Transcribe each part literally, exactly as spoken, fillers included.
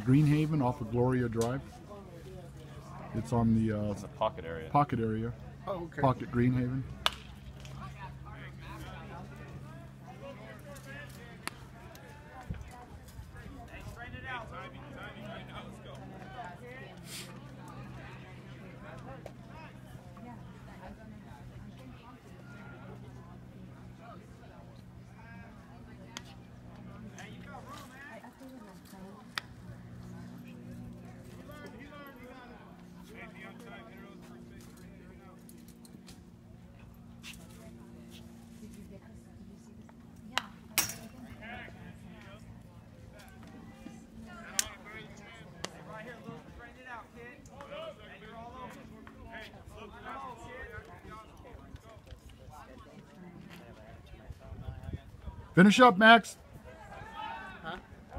Greenhaven off of Gloria Drive. It's on the uh, It's a pocket area. Pocket area. Oh, okay. Pocket Greenhaven. Finish up, Max. Huh?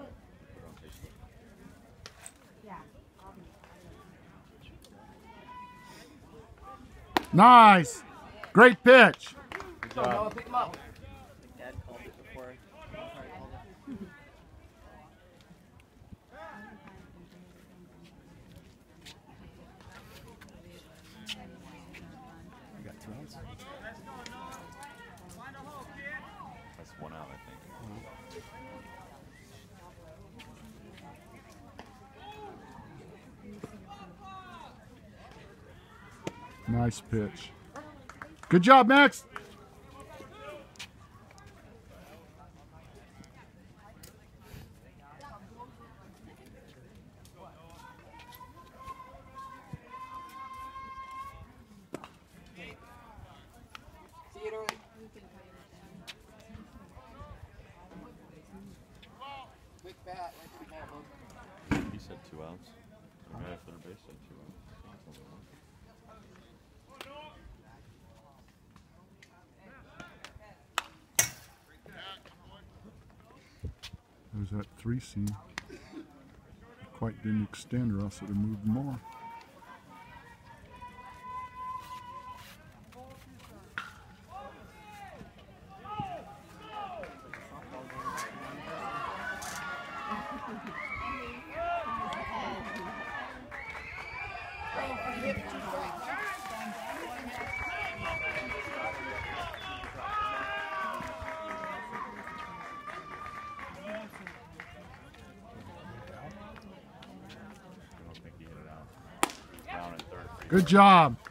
Nice. Great pitch. Good job. Pick him up. Dad called it before. You got two outs? That's one out, I think. Nice pitch. Good job, Max. Theodore. Quick bat, right to the ball, bud. He said two outs. The guy at third base said two outs. There's that three seam. Quite didn't extend, or else it would have moved more. Good job.